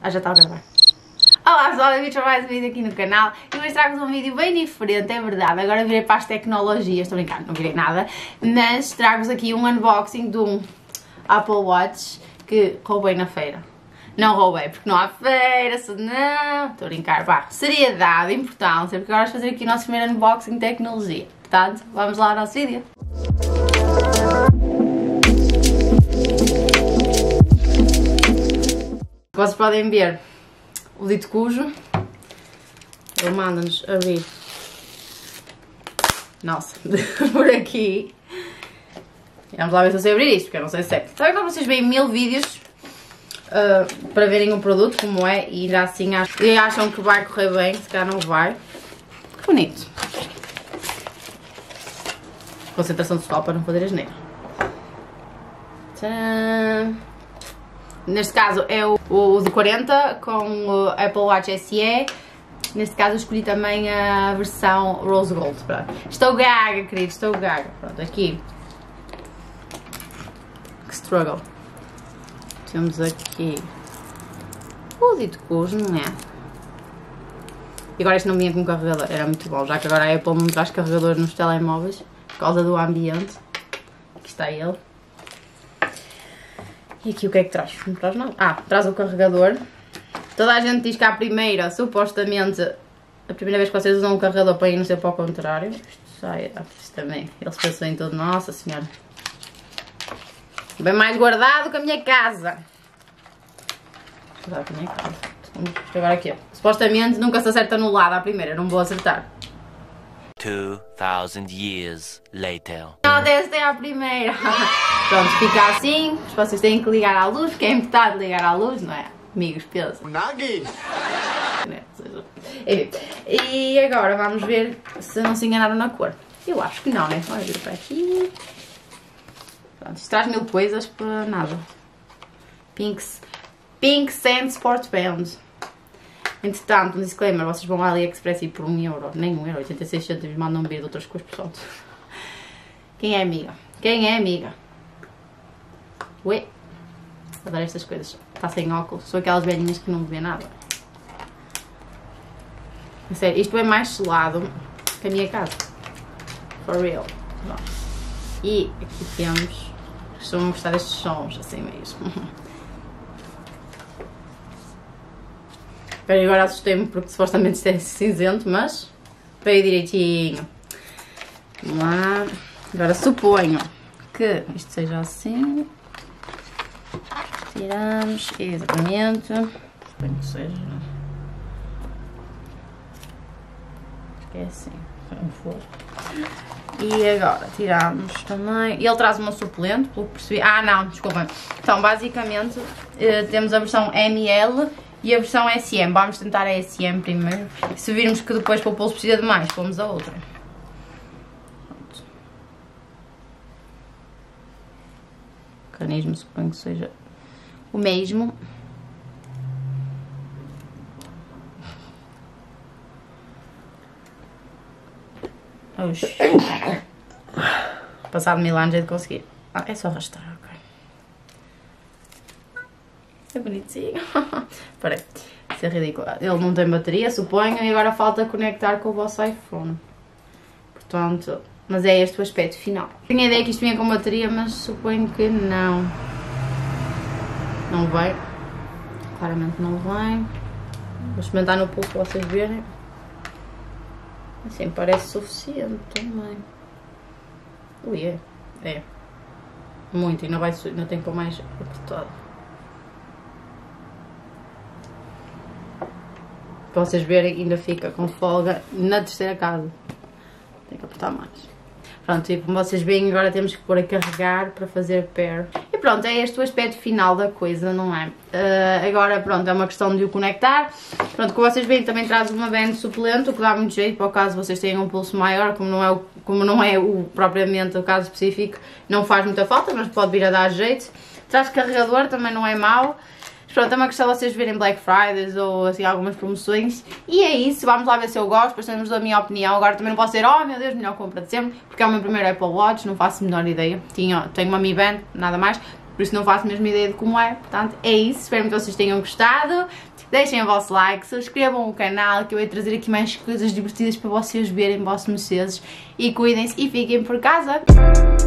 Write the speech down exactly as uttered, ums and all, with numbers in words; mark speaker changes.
Speaker 1: Ah, já está a gravar. Olá pessoal, bem-vindos a mais um vídeo aqui no canal. E hoje trago-vos um vídeo bem diferente, é verdade. Agora virei para as tecnologias, estou brincando, não virei nada. Mas trago-vos aqui um unboxing de um Apple Watch que roubei na feira. Não roubei, porque não há feira, se não... Estou a brincar, pá. Seriedade, importância, porque agora vamos fazer aqui o nosso primeiro unboxing de tecnologia. Portanto, vamos lá ao nosso vídeo. Vocês podem ver o dito cujo, ele manda-nos abrir, nossa, por aqui. Vamos lá ver se eu sei abrir isto, porque eu não sei se é. Então, como vocês veem mil vídeos uh, para verem o produto como é, e ainda assim acham, e acham que vai correr bem, se calhar não vai. Que bonito. Concentração total para não fazer asneira. Tcharam. Neste caso é o, o de quarenta com o Apple Watch S E. Neste caso eu escolhi também a versão Rose Gold. Pronto. Estou gaga, querido, estou gaga. Pronto, aqui. Que struggle. Temos aqui o dito cujo, não é? E agora este não vinha com carregador, era muito bom, já que agora a Apple não traz carregador nos telemóveis por causa do ambiente. Aqui está ele. E aqui o que é que traz? Não traz nada. Ah, traz o carregador. Toda a gente diz que à primeira, supostamente, a primeira vez que vocês usam um carregador para ir não ser para o contrário. Isto sai, isto também. Eles pensam em tudo. Nossa senhora. Bem mais guardado que a minha casa. Guardado que a minha casa. Vamos agora aqui. Supostamente nunca se acerta no lado à primeira. Não vou acertar.
Speaker 2: two thousand years later.
Speaker 1: Não, desta é a primeira. Pronto, fica assim. Vocês têm que ligar à luz, porque é importante ligar à luz, não é? Amigos, pensa.
Speaker 3: Nagi!
Speaker 1: Enfim. E agora vamos ver se não se enganaram na cor. Eu acho que não, né? Olha, vir para aqui. Pronto, isto traz mil coisas para nada. Pink, Pink Sand Sport Band. Entretanto, um disclaimer, vocês vão à AliExpress e por um euro, nem um euro, oitenta e seis cêntimos, mandam um vir de outras coisas, pessoal. Quem é amiga? Quem é amiga? Ué, adoro estas coisas. Está sem óculos, sou aquelas velhinhas que não vê nada. A sério, isto é mais selado que a minha casa. For real. Bom. E aqui temos, estou a gostar destes sons, assim mesmo. Espera, agora assustei-me porque supostamente isto é cinzento, mas veio direitinho. Vamos lá. Agora suponho que isto seja assim. Tiramos, exatamente. Suponho que seja. Acho que é assim. Não for. E agora tiramos também. Ele traz uma suplente, pelo que percebi. Ah, não, desculpem. Então, basicamente, temos a versão M L e a versão S M. Vamos tentar a S M primeiro. Se virmos que depois para o pulso precisa de mais, pomos a outra. Pronto. O mecanismo suponho que seja o mesmo. Oxi. Passado mil anos é de conseguir. Ah, é só arrastar, ok. É bonitinho. Espera aí, isso é ridículo. Ele não tem bateria, suponho, e agora falta conectar com o vosso iPhone. Portanto, mas é este o aspecto final. Tinha a ideia que isto vinha com bateria, mas suponho que não. Não vai. Claramente não vai. Vou experimentar no pulso para vocês verem. Assim parece suficiente também. Ui, é. É. Muito, ainda, vai, ainda tem que pôr mais apertado. Para vocês verem, ainda fica com folga na terceira casa. Tem que apertar mais. Pronto, e como vocês veem, agora temos que pôr a carregar para fazer pair. E pronto, é este o aspecto final da coisa, não é? Uh, agora, pronto, é uma questão de o conectar. Pronto, como vocês veem, também traz uma band suplente, o que dá muito jeito para o caso vocês tenham um pulso maior, como não é, o, como não é o, propriamente o caso específico, não faz muita falta, mas pode vir a dar jeito. Traz carregador, também não é mau. Pronto, é uma questão de vocês verem Black Fridays ou assim algumas promoções. E é isso, vamos lá ver se eu gosto, depois temos a minha opinião. Agora também não posso dizer, oh meu Deus, melhor compra de sempre, porque é o meu primeiro Apple Watch, não faço a menor ideia. Tinha, tenho uma Mi Band, nada mais, por isso não faço a mesma ideia de como é. Portanto, é isso, espero que vocês tenham gostado. deixem o vosso like, subscrevam o canal que eu ia trazer aqui mais coisas divertidas para vocês verem, vossos mercedes, e cuidem-se e fiquem por casa.